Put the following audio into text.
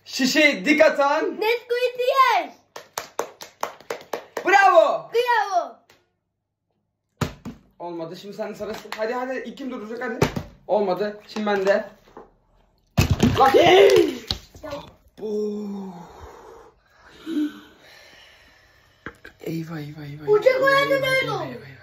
Şişe dik atan. Nesquik yer. Bravo. Bravo. Olmadı. Şimdi sen sırası. Hadi hadi. İlk kim duracak hadi. Olmadı. Şimdi ben de. Lucky. Bu. Eyvah eyvah eyvah. Uçak eyvah, oynadı eyvah, öyle eyvah, oldu. eyvah.